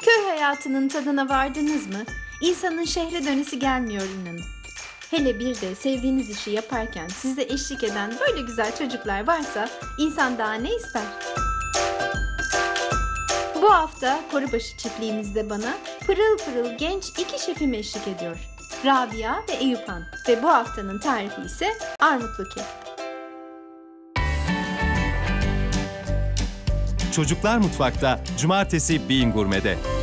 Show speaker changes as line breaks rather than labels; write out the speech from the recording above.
Köy hayatının tadına vardınız mı? İnsanın şehre dönesi gelmiyor inanın. Hele bir de sevdiğiniz işi yaparken size eşlik eden böyle güzel çocuklar varsa insan daha ne ister? Bu hafta Korubaşı çiftliğimizde bana pırıl pırıl genç iki şefim eşlik ediyor. Rabia ve Eyüphan ve bu haftanın tarifi ise armutlu kek.
Çocuklar Mutfak'ta Cumartesi Bean Gurme'de.